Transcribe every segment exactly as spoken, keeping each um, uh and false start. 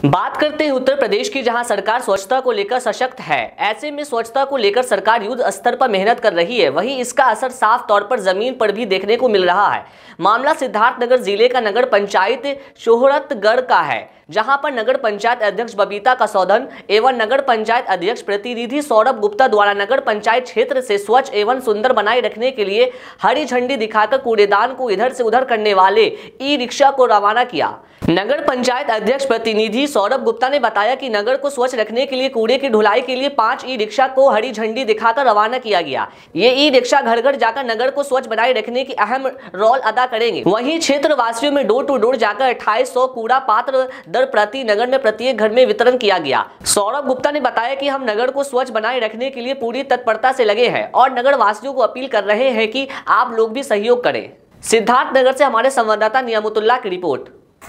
बात करते हैं उत्तर प्रदेश की, जहां सरकार स्वच्छता को लेकर सशक्त है। ऐसे में स्वच्छता को लेकर सरकार युद्ध स्तर पर मेहनत कर रही है, वहीं इसका असर साफ तौर पर जमीन पर भी देखने को मिल रहा है। मामला सिद्धार्थनगर जिले का नगर पंचायत शोहरतगढ़ का है, जहां पर नगर पंचायत अध्यक्ष बबीता कसौधन एवं नगर पंचायत अध्यक्ष प्रतिनिधि सौरभ गुप्ता द्वारा नगर पंचायत क्षेत्र से स्वच्छ एवं सुंदर बनाए रखने के लिए हरी झंडी दिखाकर कूड़ेदान को इधर से उधर करने वाले ई रिक्शा को रवाना किया। नगर पंचायत अध्यक्ष प्रतिनिधि सौरभ गुप्ता ने बताया कि नगर को स्वच्छ रखने के लिए कूड़े की ढुलाई के लिए पांच ई रिक्शा को हरी झंडी दिखाकर रवाना किया गया। ये ई रिक्शा घर घर जाकर नगर को स्वच्छ बनाए रखने की अहम रोल अदा करेंगे। वहीं क्षेत्र वासियों में डोर टू डोर जाकर अट्ठाईस सौ कूड़ा पात्र दर प्रति नगर में प्रत्येक घर में वितरण किया गया। सौरभ गुप्ता ने बताया कि हम नगर को स्वच्छ बनाए रखने के लिए पूरी तत्परता से लगे हैं और नगर वासियों को अपील कर रहे हैं कि आप लोग भी सहयोग करें। सिद्धार्थनगर से हमारे संवाददाता नियामतुल्लाह की रिपोर्ट।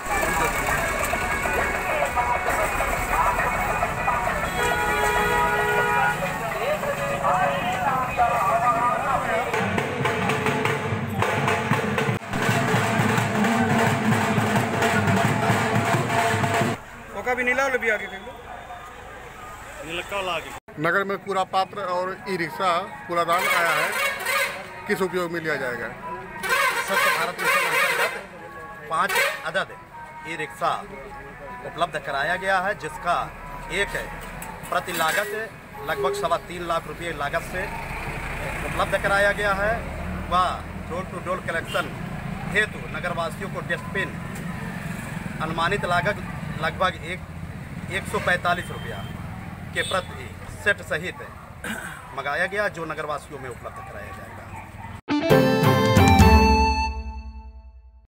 भी नीला भी आगे नगर में कूड़ा पात्र और ई रिक्शा कूड़ादान आया है, किस उपयोग में लिया जाएगा? स्वच्छ भारत मिशन अंतर्गत पाँच अदद ई रिक्शा उपलब्ध कराया गया है, जिसका एक प्रति लागत लगभग सवा तीन लाख रुपये लागत से उपलब्ध कराया गया है। वह डोर टू डोर कलेक्शन हेतु नगरवासियों को डस्टबिन अनुमानित लागत लगभग एक एक सौ पैंतालीस रुपया के प्रति सेट सहित मंगाया गया, जो नगरवासियों में उपलब्ध कराया गया।